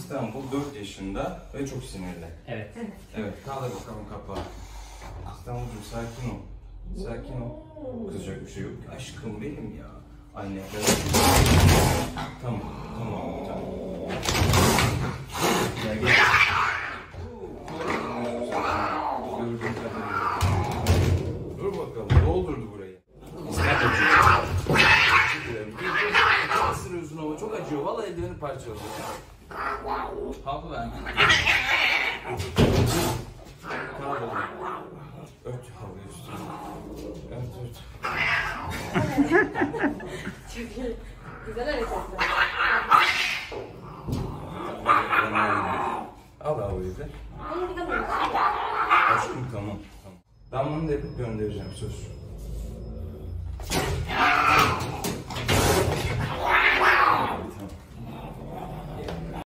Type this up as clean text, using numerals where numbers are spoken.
İstanbul, 4 yaşında ve çok sinirli. Evet. Evet, kaldır bakalım kapağı. İstanbul'cum sakin ol. Sakin ol. Kızacak bir şey yok. Aşkım benim ya. Anne. Tamam, tamam, tamam. Gel gel. Dur bakalım, doldurdu burayı. Çok ısırıyorsun ama çok acıyor. Vallahi eldivenin parçaladı. Hapı ver. Kaldır. Ört havlu üstüne. Ört. Çok iyi. Güzel hareketler. Al havluyu da. Onu bir kadın. Aşkım tamam. Ben bunu da yapıp göndereceğim söz.